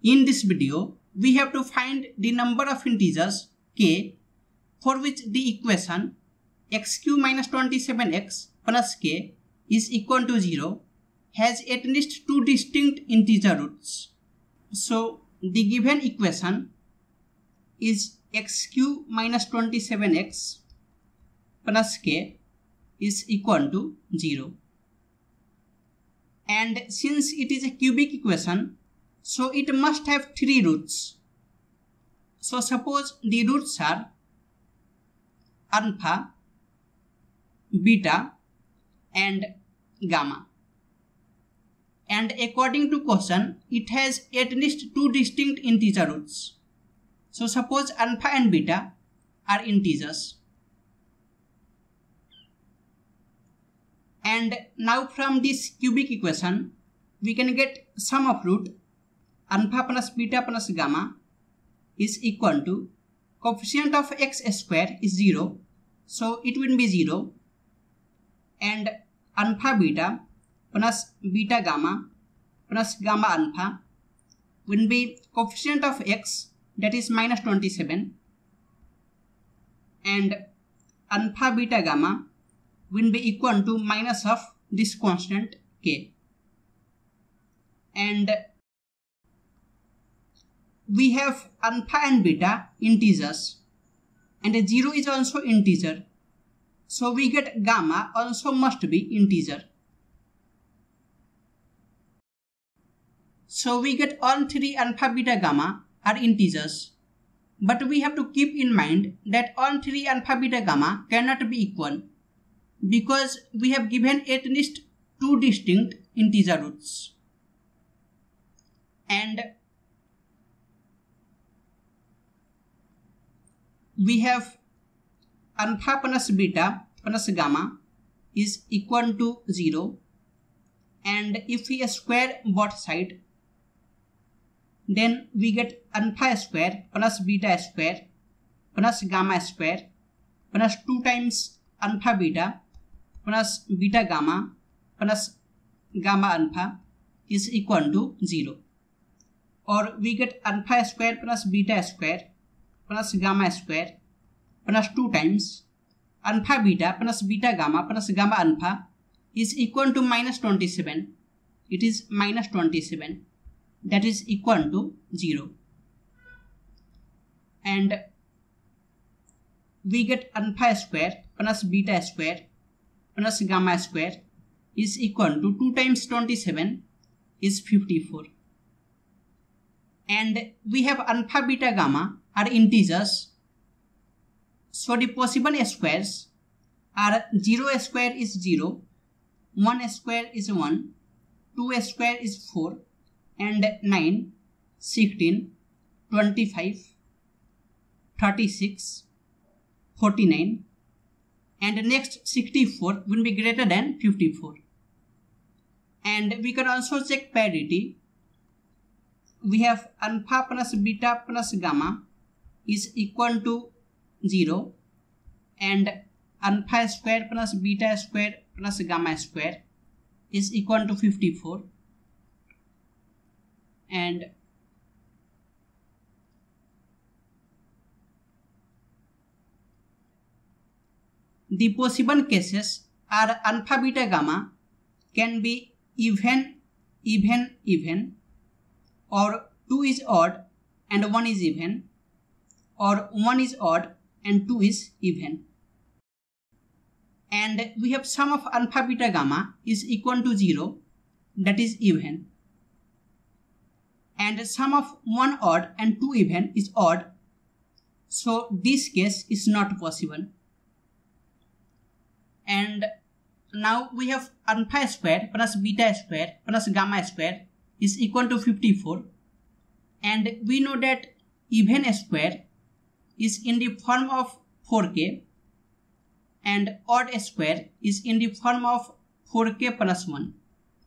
In this video, we have to find the number of integers k for which the equation x cube minus 27x plus k is equal to 0 has at least two distinct integer roots. So the given equation is x cube minus 27x plus k is equal to 0. And since it is a cubic equation, so it must have three roots. So suppose the roots are alpha, beta and gamma. And according to question, it has at least two distinct integer roots. So suppose alpha and beta are integers. And now from this cubic equation, we can get sum of root alpha plus beta plus gamma is equal to coefficient of x square is 0. So it will be 0. And alpha beta plus beta gamma plus gamma alpha will be coefficient of x, that is minus 27, and alpha beta gamma will be equal to minus of this constant k. And we have alpha and beta integers, and 0 is also integer, so we get gamma also must be integer. So we get all three alpha, beta, gamma are integers. But we have to keep in mind that all three alpha, beta, gamma cannot be equal, because we have given at least two distinct integer roots. And we have alpha plus beta plus gamma is equal to 0. And if we square both sides, then we get alpha square plus beta square plus gamma square plus 2 times alpha beta plus beta gamma plus gamma alpha is equal to 0. Or we get alpha square plus beta square plus gamma square plus 2 times alpha beta plus beta gamma plus gamma alpha is equal to minus 27. It is minus 27. That is equal to 0. And we get alpha square plus beta square plus gamma square is equal to 2 times 27 is 54. And we have alpha, beta, gamma are integers. So the possible squares are 0 square is 0, 1 square is 1, 2 square is 4, and 9, 16, 25, 36, 49, and next 64 will be greater than 54. And we can also check parity. We have alpha plus beta plus gamma is equal to 0, and alpha square plus beta square plus gamma square is equal to 54. And the possible cases are alpha, beta, gamma can be even, or 2 is odd and 1 is even, or 1 is odd and 2 is even. And we have sum of alpha, beta, gamma is equal to 0, that is even. And sum of 1 odd and 2 even is odd, so this case is not possible. And now we have alpha square plus beta square plus gamma square is equal to 54, and we know that even square is in the form of 4k and odd square is in the form of 4k plus 1.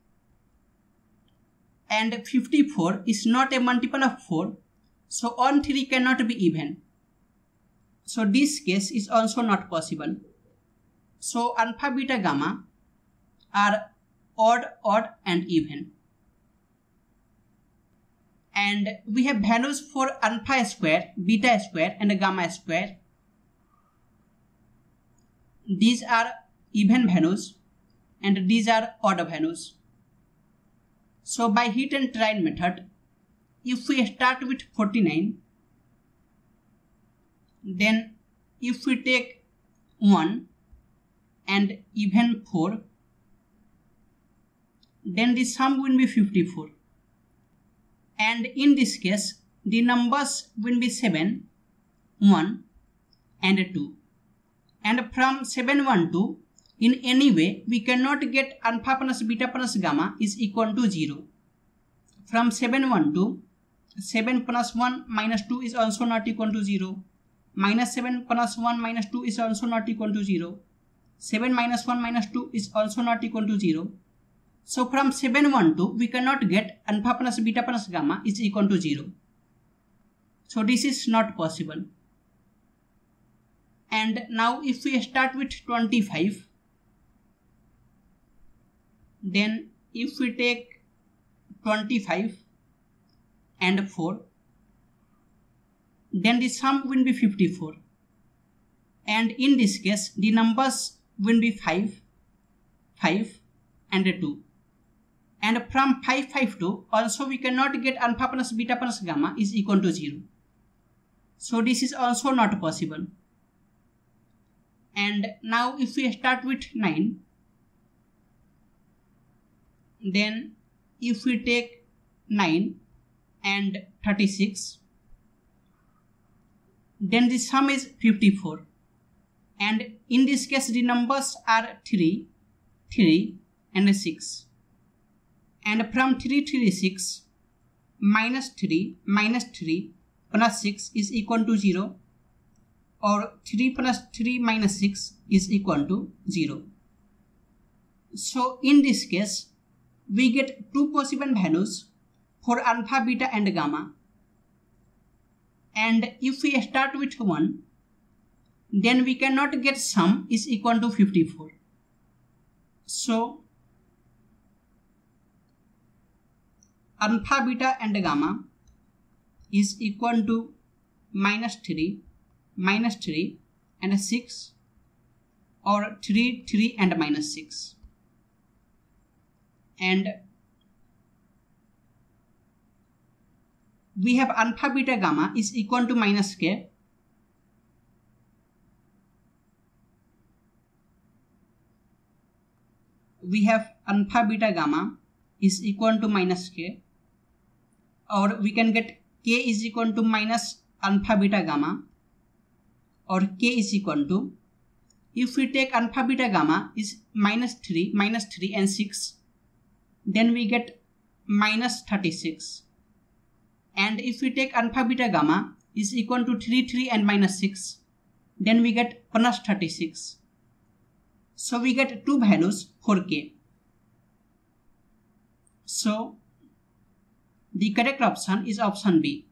And 54 is not a multiple of 4, so all three cannot be even. So this case is also not possible. So alpha, beta, gamma are odd, and even. and we have values for alpha square, beta square and gamma square. These are even values and these are odd values. So by hit and trial method, if we start with 49, then if we take 1 and even 4, then the sum will be 54. And in this case, the numbers will be 7, 1 and 2. And from 7, 1, 2, in any way, we cannot get alpha plus beta plus gamma is equal to 0. From 7, 1, 2, 7 plus 1 minus 2 is also not equal to 0. Minus 7 plus 1 minus 2 is also not equal to 0. 7 minus 1 minus 2 is also not equal to 0. So from 7, 1, 2, we cannot get alpha plus beta plus gamma is equal to 0. So this is not possible. And now if we start with 25, then if we take 25 and 4, then the sum will be 54. And in this case, the numbers will be 5, 5 and 2. And from 5, 5, 2, also we cannot get alpha plus beta plus gamma is equal to 0. So this is also not possible. And now if we start with 9, then if we take 9 and 36, then the sum is 54. And in this case, the numbers are 3, 3 and 6. And from 3, 3, 6, minus 3 plus 6 is equal to 0, or 3 plus 3 minus 6 is equal to 0. So in this case, we get two possible values for alpha, beta and gamma. And if we start with 1, then we cannot get sum is equal to 54. So alpha, beta and gamma is equal to minus 3 and 6, or 3, 3 and minus 6. And we have alpha, beta, gamma is equal to minus k. We have alpha, beta, gamma is equal to minus k, or we can get k is equal to minus alpha, beta, gamma, or k is equal to, if we take alpha, beta, gamma is minus 3 and 6, then we get minus 36. And if we take alpha, beta, gamma is equal to 3, 3 and minus 6, then we get plus 36. So we get two values for k. So the correct option is option B.